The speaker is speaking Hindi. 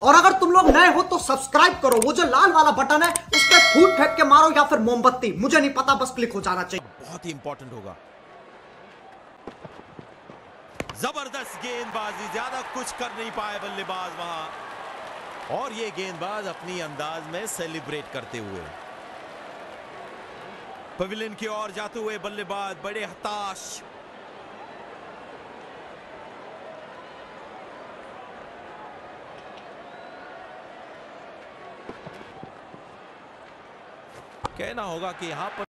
और अगर तुम लोग नए हो तो सब्सक्राइब करो, वो जो लाल वाला बटन है उस पर फूट फेंक के मारो या फिर मोमबत्ती, मुझे नहीं पता, बस क्लिक हो जाना चाहिए। बहुत ही इंपॉर्टेंट होगा। जबरदस्त गेंदबाजी, ज्यादा कुछ कर नहीं पाए बल्लेबाज वहां, और ये गेंदबाज अपनी अंदाज में सेलिब्रेट करते हुए पवेलियन की ओर जाते हुए बल्लेबाज बड़े हताश। कहना होगा कि यहां पर